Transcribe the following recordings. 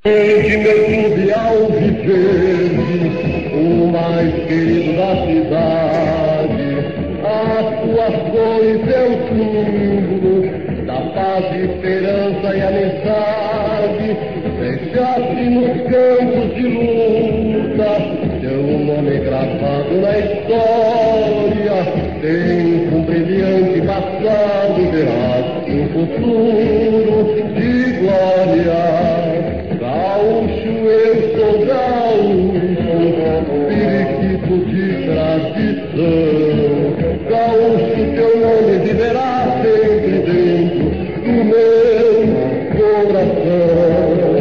De meu clube alviverde, o mais querido da cidade, as tuas cores é o símbolo da paz, esperança e amizade. Deixaste nos campos de luta teu nome gravado na história. Tens um brilhante passado, verás um futuro de glória. Gaúcho, eu sou gaúcho, periquito de tradição. Gaúcho, teu nome viverá sempre dentro do meu coração.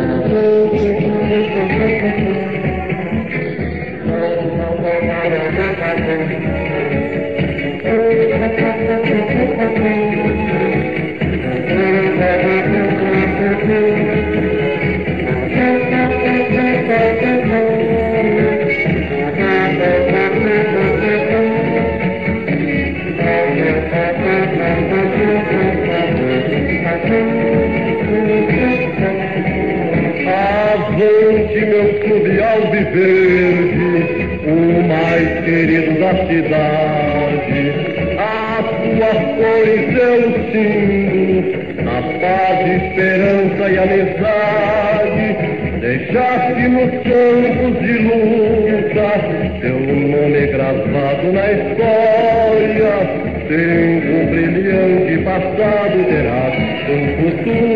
Avante, meu clube alviverde, o mais querido da cidade. As tuas cores é o símbolo da paz, esperança e amizade. Deixaste nos campos de luta teu nome gravado na história. Tem um brilhante passado, terás um futuro